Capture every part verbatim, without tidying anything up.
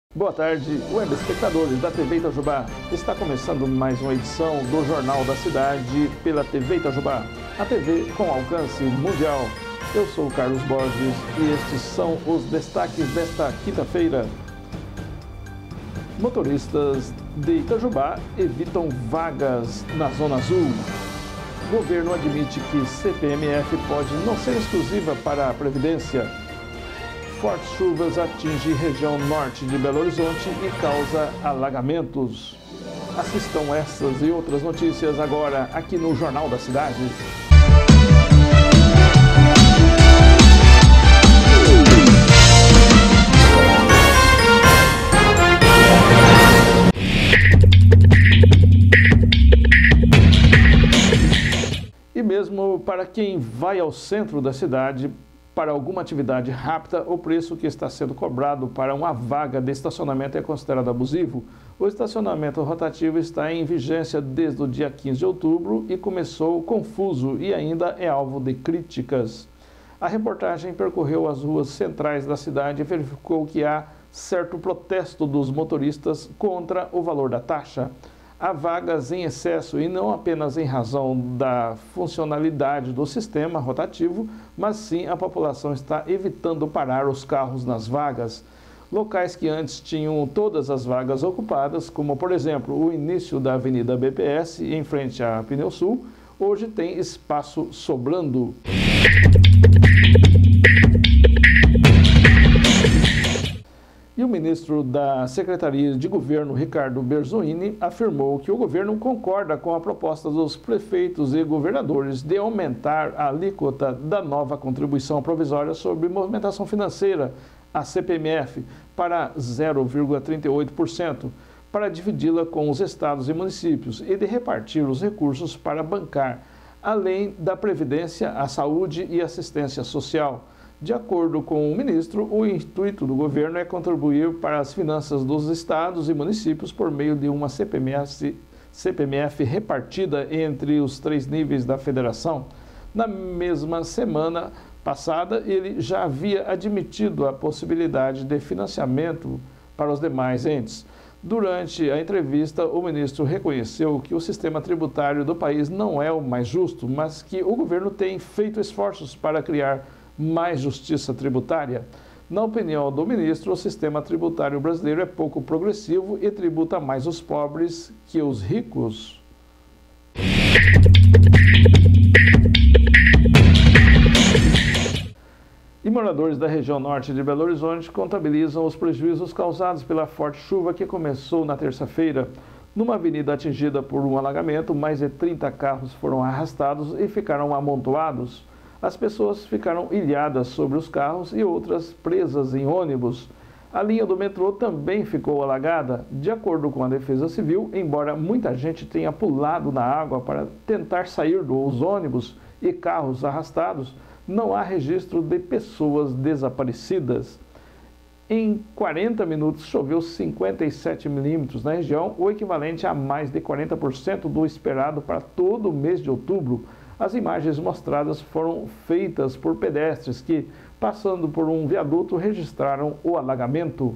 Boa tarde, web espectadores da T V Itajubá. Está começando mais uma edição do Jornal da Cidade pela T V Itajubá, a T V com alcance mundial. Eu sou o Carlos Borges e estes são os destaques desta quinta-feira. Motoristas de Itajubá evitam vagas na Zona Azul. Governo admite que C P M F pode não ser exclusiva para a Previdência. Fortes chuvas atingem região norte de Belo Horizonte e causa alagamentos. Assistam essas e outras notícias agora aqui no Jornal da Cidade. E mesmo para quem vai ao centro da cidade para alguma atividade rápida, o preço que está sendo cobrado para uma vaga de estacionamento é considerado abusivo. O estacionamento rotativo está em vigência desde o dia quinze de outubro e começou confuso e ainda é alvo de críticas. A reportagem percorreu as ruas centrais da cidade e verificou que há certo protesto dos motoristas contra o valor da taxa. Há vagas em excesso e não apenas em razão da funcionalidade do sistema rotativo, mas sim a população está evitando parar os carros nas vagas. Locais que antes tinham todas as vagas ocupadas, como por exemplo o início da Avenida B P S em frente à Pneu Sul, hoje tem espaço sobrando. E o ministro da Secretaria de Governo, Ricardo Berzolini, afirmou que o governo concorda com a proposta dos prefeitos e governadores de aumentar a alíquota da nova contribuição provisória sobre movimentação financeira, a C P M F, para zero vírgula trinta e oito por cento, para dividi-la com os estados e municípios e de repartir os recursos para bancar, além da Previdência, a saúde e assistência social. De acordo com o ministro, o intuito do governo é contribuir para as finanças dos estados e municípios por meio de uma C P M F, C P M F repartida entre os três níveis da federação. Na mesma semana passada, ele já havia admitido a possibilidade de financiamento para os demais entes. Durante a entrevista, o ministro reconheceu que o sistema tributário do país não é o mais justo, mas que o governo tem feito esforços para criar mais justiça tributária. Na opinião do ministro, o sistema tributário brasileiro é pouco progressivo e tributa mais os pobres que os ricos. E moradores da região norte de Belo Horizonte contabilizam os prejuízos causados pela forte chuva que começou na terça-feira. Numa avenida atingida por um alagamento, mais de trinta carros foram arrastados e ficaram amontoados. As pessoas ficaram ilhadas sobre os carros e outras presas em ônibus. A linha do metrô também ficou alagada. De acordo com a Defesa Civil, embora muita gente tenha pulado na água para tentar sair dos ônibus e carros arrastados, não há registro de pessoas desaparecidas. Em quarenta minutos, choveu cinquenta e sete milímetros na região, o equivalente a mais de quarenta por cento do esperado para todo o mês de outubro. As imagens mostradas foram feitas por pedestres que, passando por um viaduto, registraram o alagamento.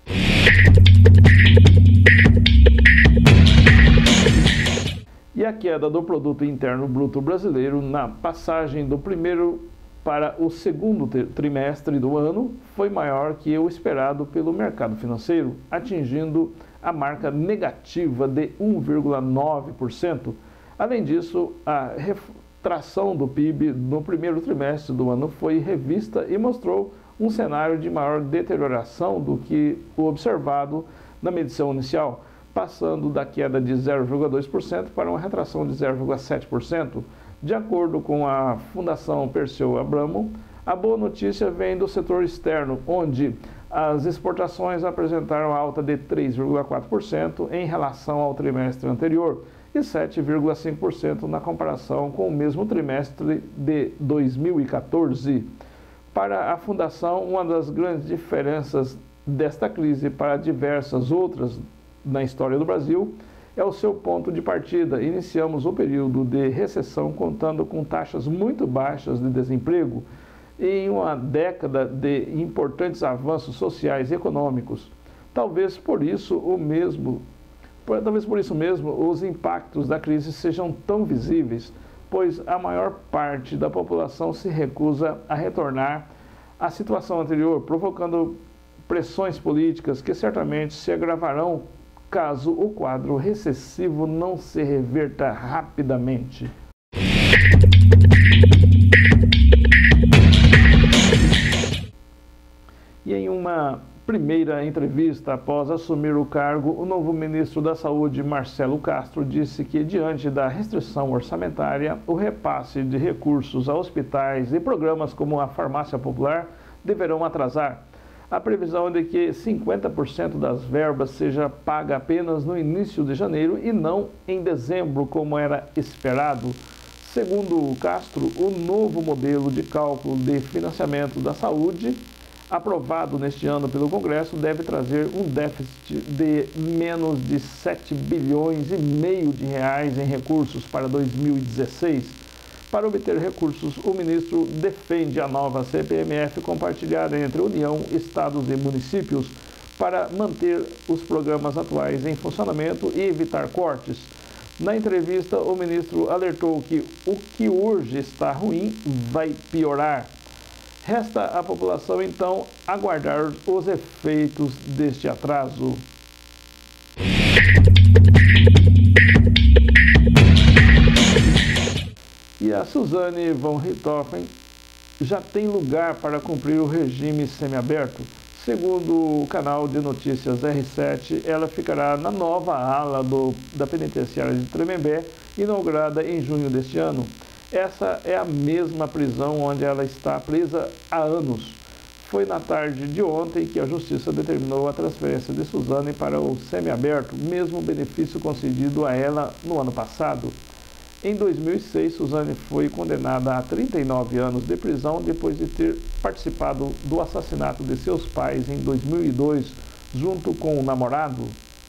E a queda do Produto Interno Bruto brasileiro na passagem do primeiro para o segundo trimestre do ano foi maior que o esperado pelo mercado financeiro, atingindo a marca negativa de um vírgula nove por cento. Além disso, a tração do P I B no primeiro trimestre do ano foi revista e mostrou um cenário de maior deterioração do que o observado na medição inicial, passando da queda de zero vírgula dois por cento para uma retração de zero vírgula sete por cento. De acordo com a Fundação Perseu Abramo, a boa notícia vem do setor externo, onde as exportações apresentaram alta de três vírgula quatro por cento em relação ao trimestre anterior, e sete vírgula cinco por cento na comparação com o mesmo trimestre de dois mil e quatorze. Para a Fundação, uma das grandes diferenças desta crise para diversas outras na história do Brasil é o seu ponto de partida. Iniciamos o período de recessão contando com taxas muito baixas de desemprego em uma década de importantes avanços sociais e econômicos. Talvez por isso o mesmo, talvez por isso mesmo os impactos da crise sejam tão visíveis, pois a maior parte da população se recusa a retornar à situação anterior, provocando pressões políticas que certamente se agravarão caso o quadro recessivo não se reverta rapidamente. E em uma primeira entrevista após assumir o cargo, o novo ministro da Saúde, Marcelo Castro, disse que, diante da restrição orçamentária, o repasse de recursos a hospitais e programas como a farmácia popular deverão atrasar. A previsão é de que cinquenta por cento das verbas seja paga apenas no início de janeiro e não em dezembro, como era esperado. Segundo Castro, o novo modelo de cálculo de financiamento da saúde, aprovado neste ano pelo Congresso, deve trazer um déficit de menos de sete bilhões e meio de reais em recursos para dois mil e dezesseis. Para obter recursos, o ministro defende a nova C P M F compartilhada entre União, Estados e municípios para manter os programas atuais em funcionamento e evitar cortes. Na entrevista, o ministro alertou que o que hoje está ruim vai piorar. Resta à população, então, aguardar os efeitos deste atraso. E a Suzane von Richthofen já tem lugar para cumprir o regime semiaberto. Segundo o canal de notícias R sete, ela ficará na nova ala do, da penitenciária de Tremembé, inaugurada em junho deste ano. Essa é a mesma prisão onde ela está presa há anos. Foi na tarde de ontem que a Justiça determinou a transferência de Suzane para o semiaberto, mesmo benefício concedido a ela no ano passado. Em dois mil e seis, Suzane foi condenada a trinta e nove anos de prisão depois de ter participado do assassinato de seus pais em dois mil e dois, junto com o namorado.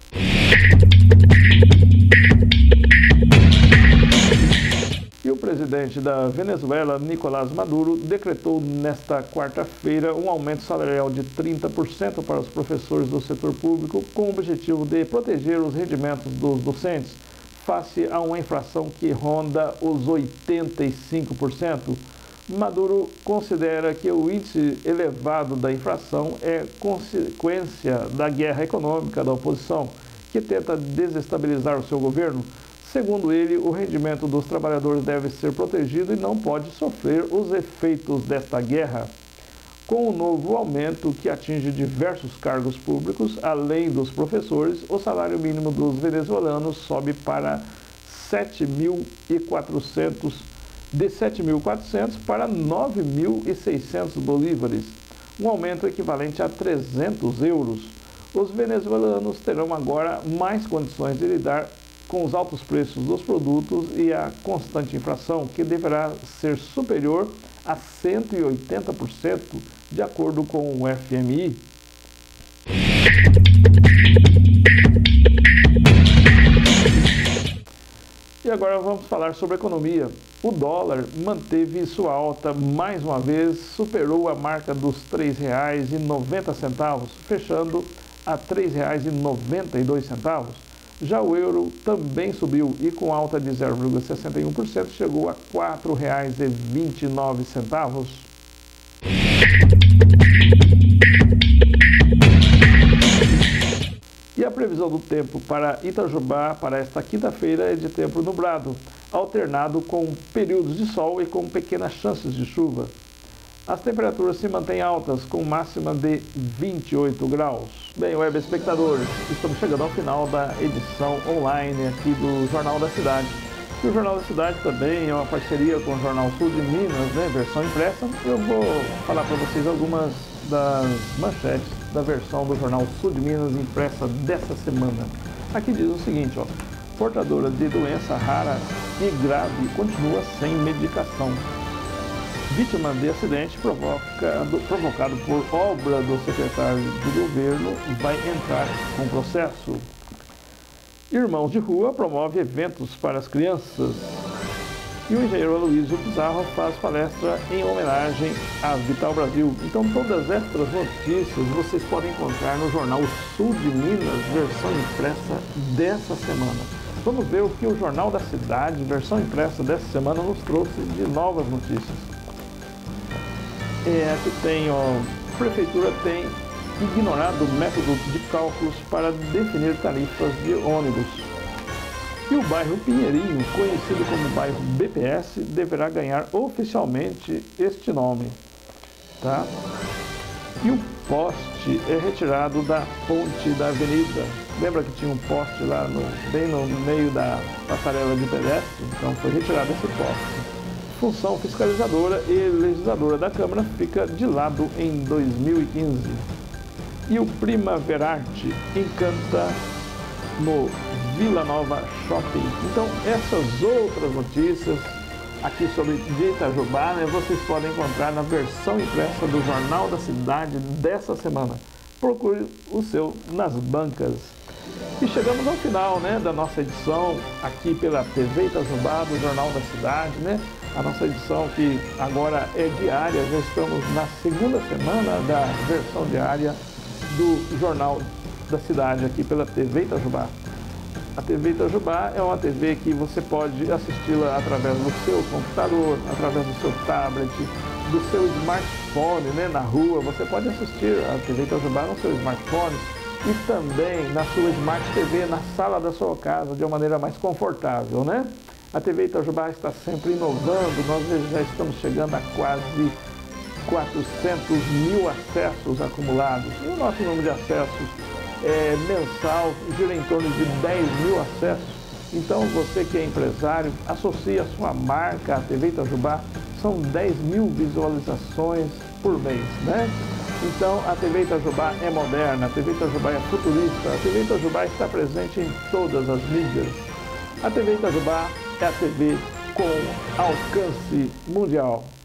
E o presidente da Venezuela, Nicolás Maduro, decretou nesta quarta-feira um aumento salarial de trinta por cento para os professores do setor público, com o objetivo de proteger os rendimentos dos docentes, face a uma inflação que ronda os oitenta e cinco por cento. Maduro considera que o índice elevado da inflação é consequência da guerra econômica da oposição, que tenta desestabilizar o seu governo. Segundo ele, o rendimento dos trabalhadores deve ser protegido e não pode sofrer os efeitos desta guerra. Com o novo aumento, que atinge diversos cargos públicos, além dos professores, o salário mínimo dos venezuelanos sobe para sete mil e quatrocentos, de sete mil e quatrocentos para nove mil e seiscentos bolívares, um aumento equivalente a trezentos euros. Os venezuelanos terão agora mais condições de lidar com os altos preços dos produtos e a constante inflação, que deverá ser superior a cento e oitenta por cento, de acordo com o F M I. E agora vamos falar sobre economia. O dólar manteve sua alta mais uma vez, superou a marca dos três reais e noventa centavos, fechando a três reais e noventa e dois centavos. Já o euro também subiu e, com alta de zero vírgula sessenta e um por cento, chegou a quatro reais e vinte e nove centavos. E a previsão do tempo para Itajubá para esta quinta-feira é de tempo nublado, alternado com períodos de sol e com pequenas chances de chuva. As temperaturas se mantêm altas, com máxima de vinte e oito graus. Bem, web espectadores, estamos chegando ao final da edição online aqui do Jornal da Cidade. E o Jornal da Cidade também é uma parceria com o Jornal Sul de Minas, né, versão impressa. Eu vou falar para vocês algumas das manchetes da versão do Jornal Sul de Minas impressa dessa semana. Aqui diz o seguinte, ó: portadora de doença rara e grave continua sem medicação. Vítima de acidente provocado, provocado por obra do secretário do governo vai entrar com processo. Irmãos de Rua promove eventos para as crianças. E o engenheiro Aloysio Pizarro faz palestra em homenagem à Vital Brasil. Então todas estas notícias vocês podem encontrar no jornal Sul de Minas, versão impressa dessa semana. Vamos ver o que o Jornal da Cidade, versão impressa dessa semana, nos trouxe de novas notícias. É, aqui tem, ó, a Prefeitura tem ignorado o método de cálculos para definir tarifas de ônibus. E o bairro Pinheirinho, conhecido como bairro B P S, deverá ganhar oficialmente este nome. Tá? E o poste é retirado da ponte da avenida. Lembra que tinha um poste lá no, bem no meio da passarela de pedestre? Então foi retirado esse poste. Função fiscalizadora e legisladora da Câmara fica de lado em dois mil e quinze. E o Primaverarte encanta no Vila Nova Shopping. Então, essas outras notícias aqui sobre de Itajubá, né, vocês podem encontrar na versão impressa do Jornal da Cidade dessa semana. Procure o seu nas bancas. E chegamos ao final, né, da nossa edição aqui pela T V Itajubá, do Jornal da Cidade, né? A nossa edição que agora é diária, já estamos na segunda semana da versão diária do Jornal da Cidade aqui pela T V Itajubá. A T V Itajubá é uma T V que você pode assisti-la através do seu computador, através do seu tablet, do seu smartphone, né, na rua. Você pode assistir a T V Itajubá no seu smartphone e também na sua Smart T V, na sala da sua casa, de uma maneira mais confortável, né? A T V Itajubá está sempre inovando, nós já estamos chegando a quase quatrocentos mil acessos acumulados. E o nosso número de acessos é, mensal gira em torno de dez mil acessos. Então você que é empresário, associe a sua marca à T V Itajubá, são dez mil visualizações por mês, né? Então a T V Itajubá é moderna, a T V Itajubá é futurista, a T V Itajubá está presente em todas as mídias. A T V Itajubá é a T V com alcance mundial.